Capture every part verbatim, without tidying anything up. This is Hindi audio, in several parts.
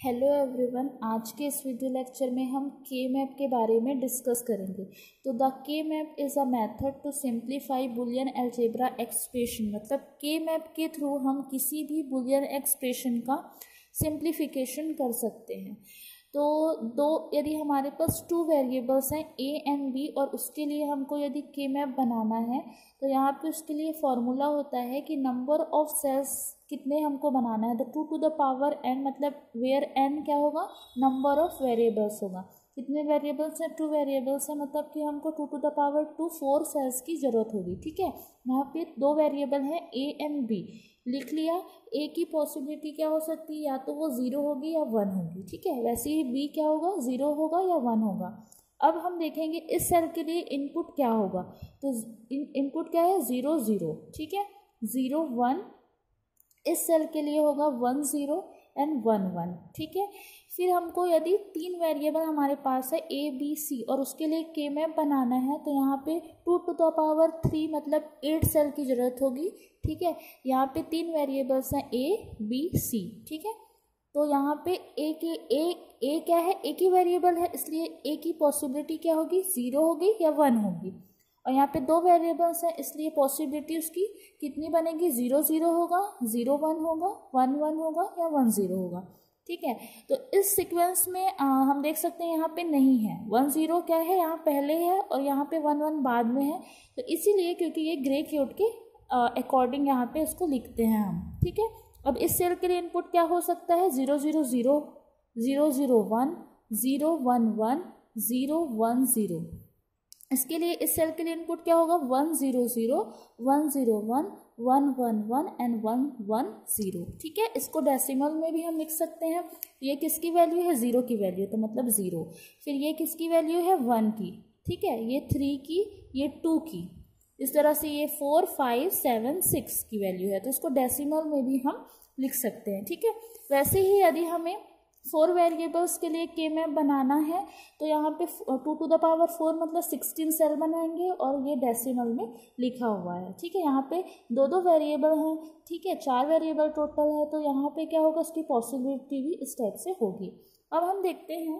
हेलो एवरीवन, आज के इस वीडियो लेक्चर में हम के मैप के बारे में डिस्कस करेंगे। तो the K map is a method to simplify Boolean algebra expression. मतलब के मैप के थ्रू हम किसी भी बुलियन एक्सप्रेशन का सिंप्लीफिकेशन कर सकते हैं। तो दो यदि हमारे पास टू वेरिएबल्स हैं ए एंड बी और उसके लिए हमको यदि के मैप बनाना है तो यहाँ पे उसके लिए फॉर्मूला होता है कि नंबर ऑफ सेल्स कितने हमको बनाना है, the two to the power N, मतलब वेयर एन क्या होगा, नंबर ऑफ वेरिएबल्स होगा। कितने वेरिएबल्स हैं, टू वेरिएबल्स हैं, मतलब कि हमको two to the power two four cells की ज़रूरत होगी। ठीक है, यहाँ पे दो वेरिएबल हैं ए एंड बी, लिख लिया। ए की पॉसिबिलिटी क्या हो सकती है, या तो वो ज़ीरो होगी या वन होगी। ठीक है, वैसे ही बी क्या होगा, ज़ीरो होगा या वन होगा। अब हम देखेंगे इस सेल के लिए इनपुट क्या होगा। तो इन, इनपुट क्या है, ज़ीरो ज़ीरो। ठीक है, ज़ीरो वन, इस सेल के लिए होगा one zero and one one. ठीक है, फिर हमको यदि तीन वेरिएबल हमारे पास है ए बी सी और उसके लिए के मैप बनाना है तो यहाँ पे two to the power three मतलब एट सेल की ज़रूरत होगी। ठीक है, यहाँ पे तीन वेरिएबल्स हैं ए बी सी। ठीक है, तो यहाँ पे ए के ए ए क्या है, ए की वेरिएबल है, इसलिए ए की पॉसिबिलिटी क्या होगी, ज़ीरो होगी या वन होगी। और यहाँ पे दो वेरिएबल्स हैं इसलिए पॉसिबिलिटी उसकी कितनी बनेगी, ज़ीरो ज़ीरो होगा, ज़ीरो वन होगा, वन वन होगा या वन ज़ीरो होगा। ठीक है, तो इस सीक्वेंस में आ, हम देख सकते हैं यहाँ पे नहीं है, वन ज़ीरो क्या है यहाँ पहले है और यहाँ पे वन वन बाद में है। तो इसीलिए क्योंकि ये ग्रे क्यूट के अकॉर्डिंग यहाँ पे इसको लिखते हैं हम। ठीक है, अब इस सेल के लिए इनपुट क्या हो सकता है, zero zero zero, zero zero one, zero one one, zero one zero. इसके लिए इस सेल के लिए इनपुट क्या होगा, one zero zero, one zero one, one one one and one one zero. ठीक है, इसको डेसिमल में भी हम लिख सकते हैं। ये किसकी वैल्यू है, ज़ीरो की वैल्यू, तो मतलब ज़ीरो। फिर ये किसकी वैल्यू है, वन की। ठीक है, ये थ्री की, ये टू की, इस तरह से ये फोर फाइव सेवन सिक्स की वैल्यू है, तो इसको डेसिमल में भी हम लिख सकते हैं। ठीक है, वैसे ही यदि हमें फोर वेरिएबल्स के लिए के मैप बनाना है तो यहाँ पे two to the power four मतलब सिक्सटीन सेल बनाएंगे और ये डेसिमल में लिखा हुआ है। ठीक है, यहाँ पे दो दो वेरिएबल हैं। ठीक है, चार वेरिएबल टोटल है, तो यहाँ पे क्या होगा, उसकी पॉसिबिलिटी भी इस टाइप से होगी। अब हम देखते हैं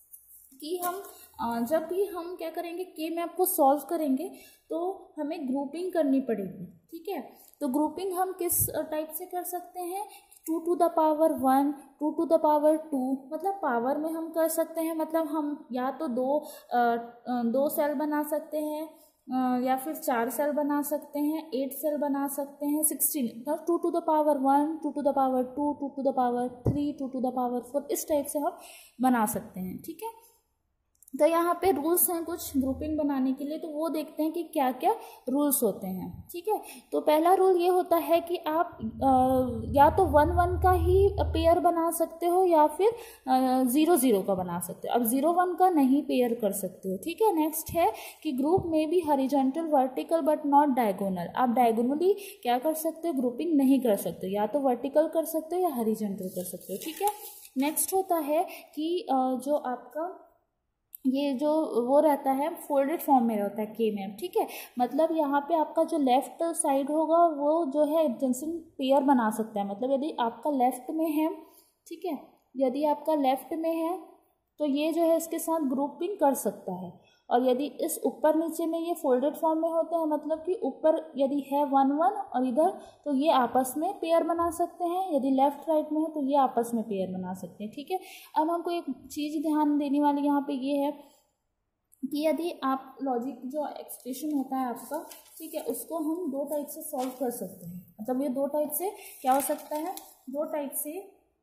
कि हम जब भी हम क्या करेंगे, के मैप को सॉल्व करेंगे तो हमें ग्रुपिंग करनी पड़ेगी। ठीक है, तो ग्रुपिंग हम किस टाइप से कर सकते हैं, two to the power one, two to the power two, मतलब पावर में हम कर सकते हैं, मतलब हम या तो दो आ, दो सेल बना सकते हैं आ, या फिर चार सेल बना सकते हैं, एट सेल बना सकते हैं, सिक्सटीन, मतलब two to the power one, two to the power two, two to the power three, two to the power four, इस टाइप से हम बना सकते हैं। ठीक है, तो यहाँ पे रूल्स हैं कुछ ग्रुपिंग बनाने के लिए, तो वो देखते हैं कि क्या क्या रूल्स होते हैं। ठीक है, तो पहला रूल ये होता है कि आप आ, या तो वन वन का ही पेयर बना सकते हो या फिर ज़ीरो ज़ीरो का बना सकते हो। अब ज़ीरो वन का नहीं पेयर कर सकते हो। ठीक है, नेक्स्ट है कि ग्रुप में भी horizontal vertical but not diagonal. आप डायगोनली क्या कर सकते हो, ग्रुपिंग नहीं कर सकते, या तो वर्टिकल कर सकते हो या हॉरिजॉन्टल कर सकते हो। ठीक है, नेक्स्ट होता है कि जो आपका ये जो वो रहता है फोल्डेड फॉर्म में रहता है के मैप। ठीक है, मतलब यहाँ पे आपका जो लेफ्ट साइड होगा वो जो है एडजेसेंट पेयर बना सकता है। मतलब यदि आपका लेफ्ट में है, ठीक है, यदि आपका लेफ्ट में है तो ये जो है इसके साथ ग्रुपिंग कर सकता है। और यदि इस ऊपर नीचे में ये फोल्डेड फॉर्म में होते हैं, मतलब कि ऊपर यदि है वन वन और इधर, तो ये आपस में पेयर बना सकते हैं। यदि लेफ्ट राइट में है तो ये आपस में पेयर बना सकते हैं। ठीक है, अब हमको एक चीज़ ध्यान देने वाली यहाँ पे ये है कि यदि आप लॉजिक जो एक्सप्रेशन होता है आपका, ठीक है, उसको हम दो टाइप से सॉल्व कर सकते हैं। मतलब ये दो टाइप से क्या हो सकता है, दो टाइप से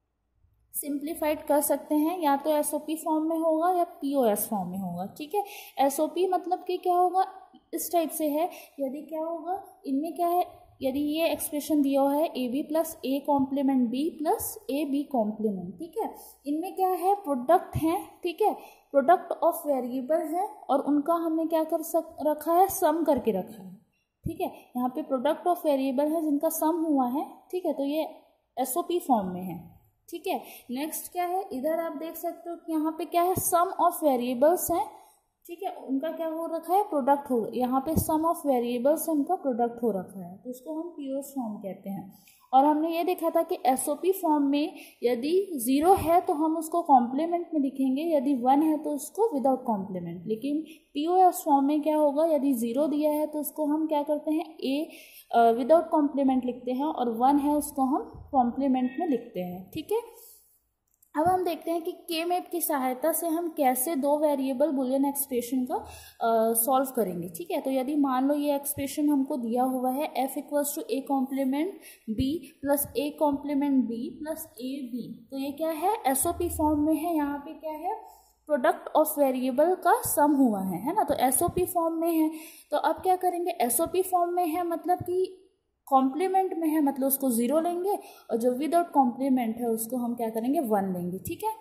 सिंप्लीफाइड कर सकते हैं, या तो एसओपी फॉर्म में होगा या पीओएस फॉर्म में होगा। ठीक है, एसओपी मतलब कि क्या होगा, इस टाइप से है, यदि क्या होगा, इनमें क्या है, यदि ये एक्सप्रेशन दिया हुआ है A B plus A complement B plus A B complement. ठीक है, इनमें क्या है, प्रोडक्ट है। ठीक है, प्रोडक्ट ऑफ वेरिएबल है और उनका हमने क्या कर सक रखा है, सम करके रखा है। ठीक है, यहाँ पे प्रोडक्ट ऑफ वेरिएबल है जिनका सम हुआ है। ठीक है, तो ये एसओपी फॉर्म में है। ठीक है, नेक्स्ट क्या है, इधर आप देख सकते हो कि यहाँ पे क्या है, सम ऑफ वेरिएबल्स हैं। ठीक है, उनका क्या हो रखा है, प्रोडक्ट हो, यहाँ पे सम ऑफ वेरिएबल्स से उनका प्रोडक्ट हो रखा है, तो उसको हम पीओएस फॉर्म कहते हैं। और हमने ये देखा था कि एसओपी फॉर्म में यदि ज़ीरो है तो हम उसको कॉम्प्लीमेंट में लिखेंगे, यदि वन है तो उसको विदाउट कॉम्प्लीमेंट। लेकिन पीओएस फॉर्म में क्या होगा, यदि ज़ीरो दिया है तो उसको हम क्या करते हैं, ए विदाउट कॉम्प्लीमेंट लिखते हैं, और वन है उसको हम कॉम्प्लीमेंट में लिखते हैं। ठीक है, अब हम देखते हैं कि के मैप की सहायता से हम कैसे दो वेरिएबल बुलियन एक्सप्रेशन का सॉल्व करेंगे। ठीक है, तो यदि मान लो ये एक्सप्रेशन हमको दिया हुआ है F equals to A complement B plus A complement B plus A B, तो ये क्या है, एसओपी फॉर्म में है। यहाँ पे क्या है, प्रोडक्ट ऑफ वेरिएबल का सम हुआ है, है ना, तो एसओपी फॉर्म में है। तो अब क्या करेंगे, एसओपी फॉर्म में है मतलब कि कॉम्प्लीमेंट में है, मतलब उसको ज़ीरो लेंगे, और जो विदाउट कॉम्प्लीमेंट है उसको हम क्या करेंगे, वन लेंगे। ठीक है,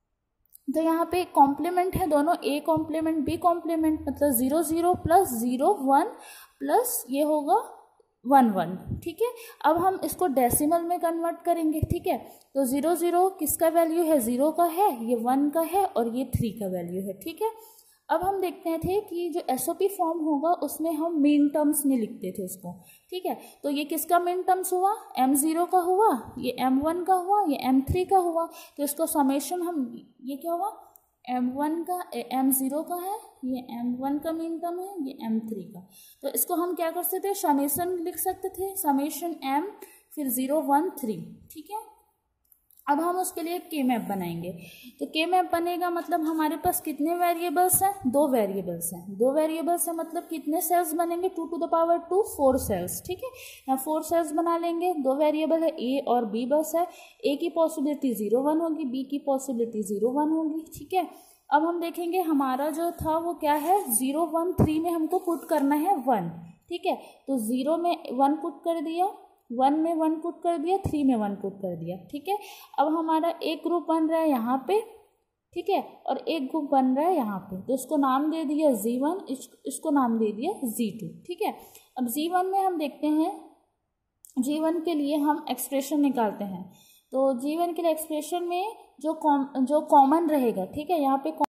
तो यहाँ पे कॉम्प्लीमेंट है दोनों, ए कॉम्प्लीमेंट बी कॉम्प्लीमेंट, मतलब zero zero plus zero one plus ये होगा वन वन। ठीक है, अब हम इसको डेसिमल में कन्वर्ट करेंगे। ठीक है, तो ज़ीरो ज़ीरो किसका वैल्यू है, ज़ीरो का है, ये वन का है, और ये थ्री का वैल्यू है। ठीक है, अब हम देखते थे कि जो एसओपी फॉर्म होगा उसमें हम मीन टर्म्स में लिखते थे उसको। ठीक है, तो ये किसका मीन टर्म्स हुआ, एम ज़ीरो का हुआ, ये एम वन का हुआ, ये एम थ्री का हुआ, तो इसको समेशन हम, ये क्या हुआ, एम वन का एम ज़ीरो का है, ये एम वन का मीन टर्म है, ये एम थ्री का, तो इसको हम क्या कर सकते थे, समेशन लिख सकते थे, समेशन एम फिर ज़ीरो वन थ्री। ठीक है, अब हम उसके लिए के मैप बनाएंगे। तो के मैप बनेगा मतलब हमारे पास कितने वेरिएबल्स हैं, दो वेरिएबल्स हैं, दो वेरिएबल्स हैं मतलब कितने सेल्स बनेंगे, two to the power two, four cells. ठीक है, यहाँ फोर सेल्स बना लेंगे, दो वेरिएबल है ए और बी बस है, ए की पॉसिबिलिटी ज़ीरो वन होगी, बी की पॉसिबिलिटी ज़ीरो वन होगी। ठीक है, अब हम देखेंगे हमारा जो था वो क्या है, ज़ीरो वन थ्री में हमको पुट करना है वन। ठीक है, तो ज़ीरो में वन पुट कर दिया, वन में वन पुट कर दिया, थ्री में वन पुट कर दिया। ठीक है, अब हमारा एक ग्रुप बन रहा है यहाँ पे, ठीक है, और एक ग्रुप बन रहा है यहाँ पे, तो इसको नाम दे दिया जी वन, इस, इसको नाम दे दिया जी टू। ठीक है, अब जी वन में हम देखते हैं, जी वन के लिए हम एक्सप्रेशन निकालते हैं, तो जी वन के लिए एक्सप्रेशन में जो कॉम जो कॉमन रहेगा, ठीक है, यहाँ पे